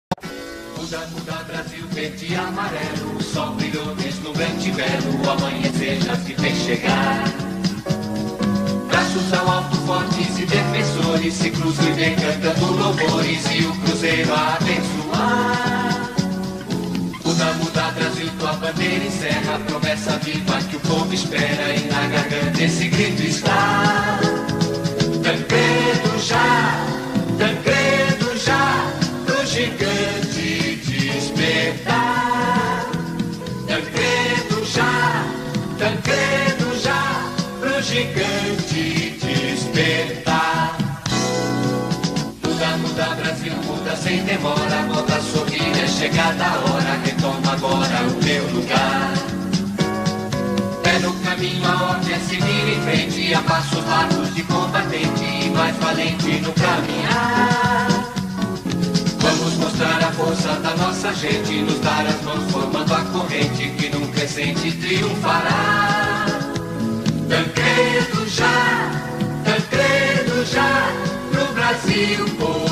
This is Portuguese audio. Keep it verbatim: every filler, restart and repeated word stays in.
Muda, muda, Brasil verde e amarelo. O sol brilhou deslumbrante e belo. O amanhecer já se fez chegar. Braços ao alto, fortes e defensores se cruzam e vem cantando louvores e o cruzeiro a abençoar. Muda, muda, Brasil, tua bandeira encerra a promessa viva que o povo espera e na garganta esse grito está. Tancredo já, Tancredo já, pro gigante despertar. Tancredo já, Tancredo já, pro gigante despertar. Muda, muda, Brasil, muda sem demora. Volta a sorrir, é chegada a hora. Retoma agora o teu lugar. É no caminho a ordem é seguir em frente, a passos largos de combatente e mais valente no caminhar. Vamos mostrar a força da nossa gente, nos dar as mãos formando a corrente que num crescente triunfará. Tancredo já, Tancredo já, pro Brasil.